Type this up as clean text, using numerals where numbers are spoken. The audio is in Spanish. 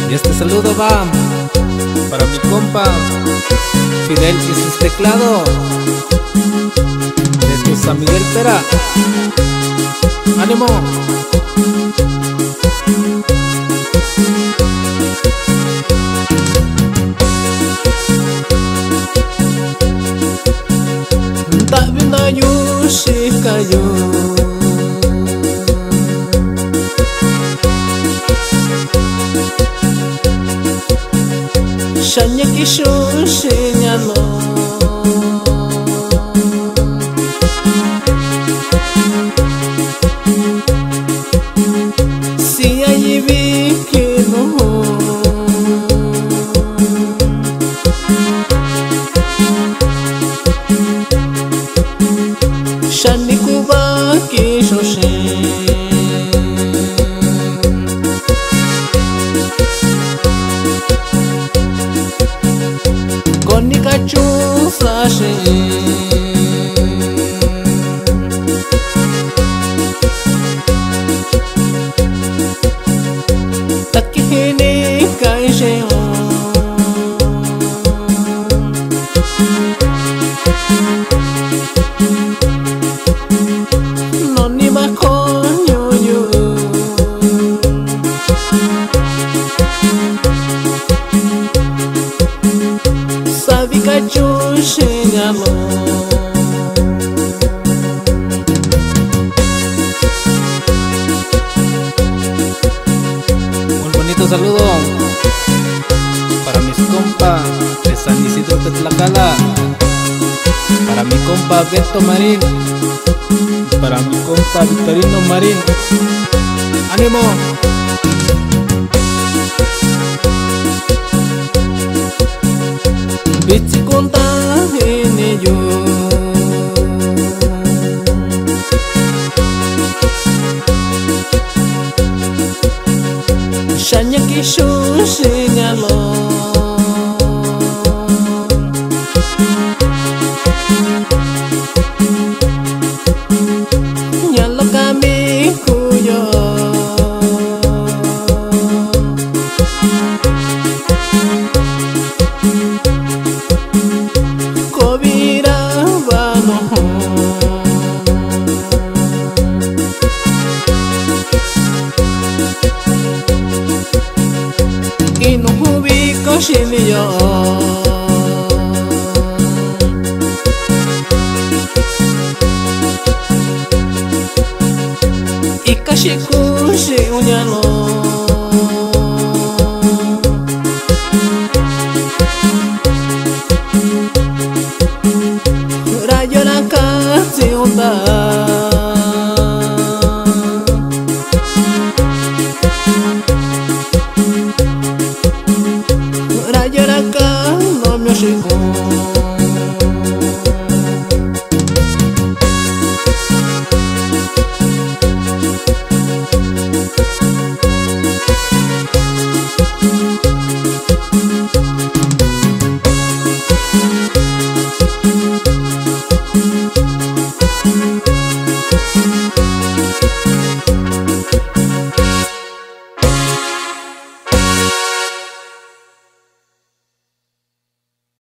Y este saludo va para mi compa Fidel y sus teclados desde San Miguel Pera. ¡Ánimo! Tabinda yushi kayo Shanya kishushi nyalo Siya yibiki nuhu Shani kubaki shoshi Koni kachu sashi Takihini kaishe Noni makonyo yu Sabi kachu shingalo Un bonito saludo para mis compas de San Isidro de Tlacala, para mi compa Beto Marín y para mi compa Victorino Marín. ¡Ánimo! Bichi kunta hini yu Shanya kishushi nyalo Nyalo kami kuyo Kobira bano Inuhubi koshimiyo Ikashikushi unyalo Rayo nakatsi onda